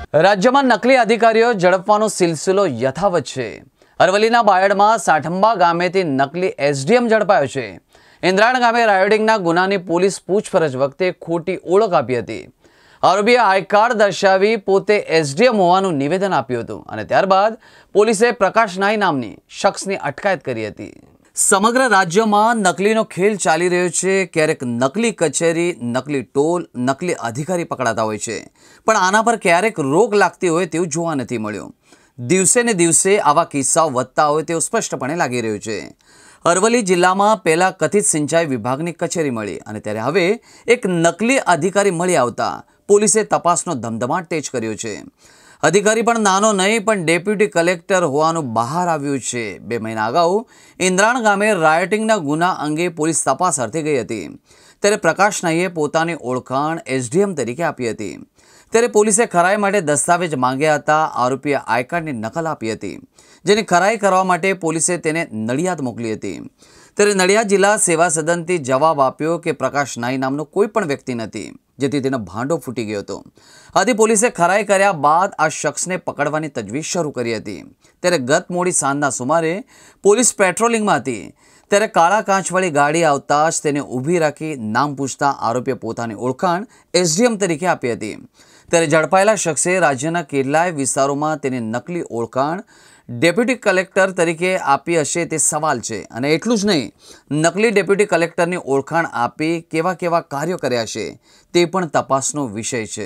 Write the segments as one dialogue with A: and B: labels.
A: રાજ્યમાં નકલી અધિકારીઓ ઝડપવાનો સિલસિલો યથાવત છે। અરવલ્લીના બાયડમાં સાઠંબા ગામેથી નકલી એસડીએમ ઝડપાયો છે। ઇન્દ્રાણ ગામે રાયોટિંગના ગુનાની પોલીસ પૂછપરછ વખતે ખોટી ઓળખ આપી હતી। આરોપીએ આઈ કાર્ડ દર્શાવી પોતે એસડીએમ હોવાનું નિવેદન આપ્યું હતું અને ત્યારબાદ પોલીસે પ્રકાશ નાઈ નામની શખ્સની અટકાયત કરી હતી। સમગ્ર રાજ્યમાં નકલીનો ખેલ ચાલી રહ્યો છે। ક્યારેક નકલી કચેરી, નકલી ટોલ, નકલી અધિકારી પકડાતા હોય છે, પણ આના પર ક્યારેક રોક લાગતી હોય તેવું જોવા નથી મળ્યું। દિવસે ને દિવસે આવા કિસ્સાઓ વધતા હોય તેવું સ્પષ્ટપણે લાગી રહ્યું છે। અરવલ્લી જિલ્લામાં પહેલા કથિત સિંચાઈ વિભાગની કચેરી મળી અને ત્યારે હવે એક નકલી અધિકારી મળી આવતા પોલીસે તપાસનો ધમધમાટ તેજ કર્યો છે। અધિકારી પણ નાનો નહીં, પણ ડેપ્યુટી કલેક્ટર હોવાનું બહાર આવ્યું છે। 2 મહિના અગાઉ ઇન્દ્રાણ ગામે રાયોટિંગના ગુના અંગે પોલીસ તપાસ અર્થે ગઈ હતી, ત્યારે પ્રકાશ નાઈએ પોતાની ઓળખાણ એસડીએમ તરીકે આપી હતી। ત્યારે પોલીસે ખરાઈ માટે દસ્તાવેજ માંગ્યા હતા। આરોપીએ આઈ કાર્ડની નકલ આપી હતી, જેની ખરાઈ કરવા માટે પોલીસે તેને નડિયાદ મોકલી હતી। ત્યારે નડિયાદ જિલ્લા સેવા સદનથી જવાબ આપ્યો કે પ્રકાશ નાઈ નામનો કોઈ પણ વ્યક્તિ નથી, જેથી તેનો ભાંડો ફૂટી ગયો હતો। આથી પોલીસે ખરાઈ કર્યા બાદ આ શખ્સને પકડવાની તજવીજ શરૂ કરી હતી। ત્યારે ગત મોડી સાંજના સુમારે પોલીસ પેટ્રોલિંગમાં હતી, ત્યારે કાળા કાચવાળી ગાડી આવતા જ તેને ઊભી રાખી નામ પૂછતા આરોપીએ પોતાની ઓળખાણ એસડીએમ તરીકે આપી હતી। ત્યારે ઝડપાયેલા શખ્સે રાજ્યના કેટલાય વિસ્તારોમાં તેની નકલી ઓળખાણ ડેપ્યુટી કલેક્ટર તરીકે આપી હશે તે સવાલ છે। અને એટલું જ નહીં, નકલી ડેપ્યુટી કલેક્ટરની ઓળખાણ આપી કેવા કેવા કાર્યો કર્યા છે તે પણ તપાસનો વિષય છે।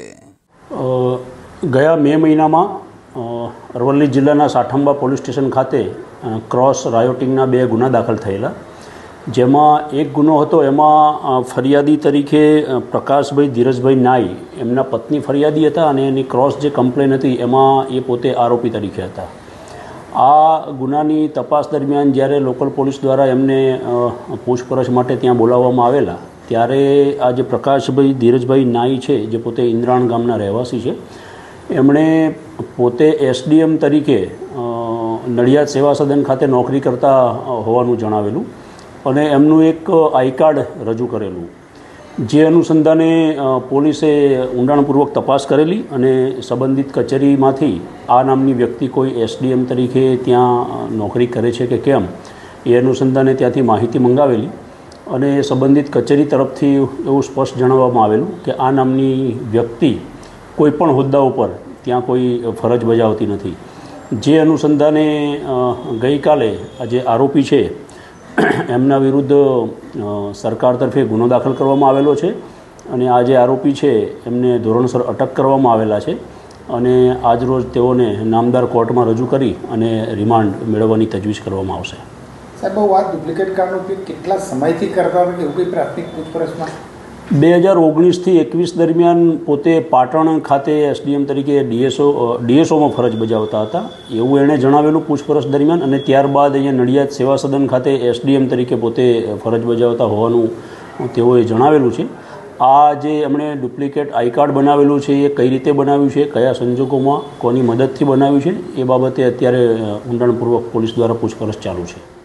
B: ગયા મે મહિનામાં અરવલ્લી જિલ્લાના સાઠંબા પોલીસ સ્ટેશન ખાતે ક્રોસ રાયોટિંગના 2 ગુના દાખલ થયેલા, જેમાં એક ગુનો હતો એમાં ફરિયાદી તરીકે પ્રકાશભાઈ ધીરજભાઈ નાઈ એમના પત્ની ફરિયાદી હતા અને એની ક્રોસ જે કમ્પ્લેન હતી એમાં એ પોતે આરોપી તરીકે હતા। આ ગુનાની તપાસ દરમિયાન જ્યારે લોકલ પોલીસ દ્વારા એમને પૂછપરછ માટે ત્યાં બોલાવવામાં આવેલા, ત્યારે આ જે પ્રકાશભાઈ ધીરજભાઈ નાઈ છે, જે પોતે ઇન્દ્રાણ ગામના રહેવાસી છે, એમણે પોતે એસડીએમ તરીકે નડિયાદ સેવા સદન ખાતે નોકરી કરતા હોવાનું જણાવેલું અને એમનું એક આઈ કાર્ડ રજૂ કરેલું, જે અનુસંધાને પોલીસે ઊંડાણપૂર્વક તપાસ કરેલી અને સંબંધિત કચેરીમાંથી આ નામની વ્યક્તિ કોઈ એસડીએમ તરીકે ત્યાં નોકરી કરે છે કે કેમ એ અનુસંધાને ત્યાંથી માહિતી મંગાવેલી અને સંબંધિત કચેરી તરફથી એવું સ્પષ્ટ જણાવવામાં આવેલું કે આ નામની વ્યક્તિ કોઈ પણ હોદ્દા ઉપર ત્યાં કોઈ ફરજ બજાવતી નથી। જે અનુસંધાને ગઈકાલે આ જે આરોપી છે એમના વિરુદ્ધ સરકાર તરફે ગુનો દાખલ કરવામાં આવેલો છે અને આ જે આરોપી છે એમને ધોરણસર અટક કરવામાં આવેલા છે અને આજરોજ તેઓને નામદાર કોર્ટમાં રજૂ કરી અને રિમાન્ડ મેળવવાની તજવીજ કરવામાં આવશે।
C: સાહેબ, વાત ડુપ્લિકેટ કાર્ડનો ઉપયોગ કેટલા સમયથી કરતા હતા કે એવું કંઈ પ્રાથમિક પૂછપરછમાં?
B: 2019થી 21 દરમિયાન પોતે પાટણ ખાતે એસડીએમ તરીકે ડીએસઓમાં ફરજ બજાવતા હતા એવું એણે જણાવેલું પૂછપરછ દરમિયાન, અને ત્યારબાદ અહીંયા નડિયાદ સેવા સદન ખાતે એસડીએમ તરીકે પોતે ફરજ બજાવતા હોવાનું તેઓએ જણાવેલું છે। આ જે એમણે ડુપ્લિકેટ આઈ કાર્ડ બનાવેલું છે એ કઈ રીતે બનાવ્યું છે, કયા સંજોગોમાં, કોની મદદથી બનાવ્યું છે, એ બાબતે અત્યારે ઊંડાણપૂર્વક પોલીસ દ્વારા પૂછપરછ ચાલુ છે।